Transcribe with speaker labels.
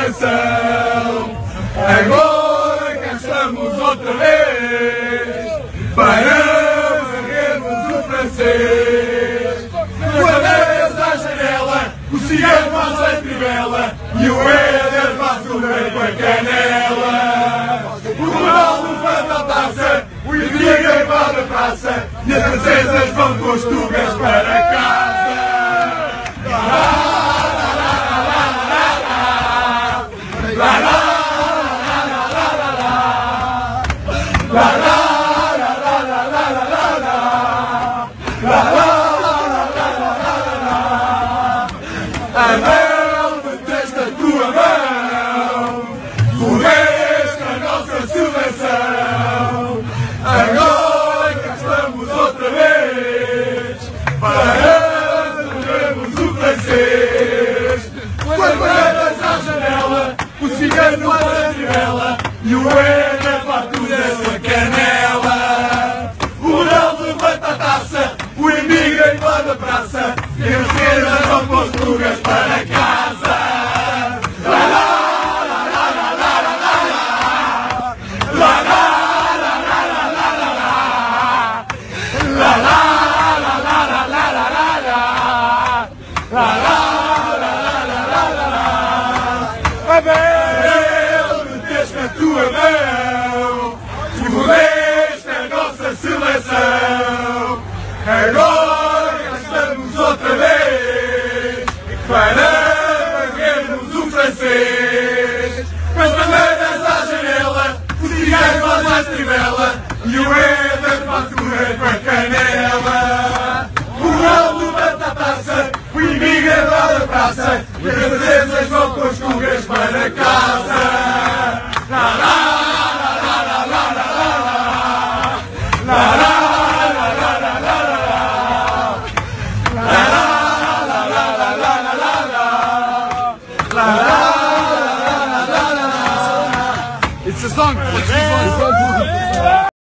Speaker 1: seleção. Agora cá estamos outra vez para varrermos o francês. Guardeiras à janela, o cigano faz a trivela e o Éder faz o rei com a canela. O Ronaldo levanta a taça, o Idriguei vai da praça e as francesas vão com as tugas para casa. A mão detesta a tua mão, fudeste a nossa seleção. Agora cá estamos outra vez para vermos o francês. Guarda-redes à janela, o cigano faz a trivela e o Éder vai tudo a canela. O Ronaldo levanta a taça, o Emigrem vai da praça e as francesas vão com as tugas para casa. Abel, meteste a tua mão, fudeste a nossa seleção. Agora cá estamos outra vez para varrermos o francês. Com as bandeiras à janela, o cigano faz a trivela e o Éder faz o rei com a canela. O Ronaldo levanta a taça, o Emigrem vai da praça e as francesas vão com as tugas para casa.
Speaker 2: It's a song.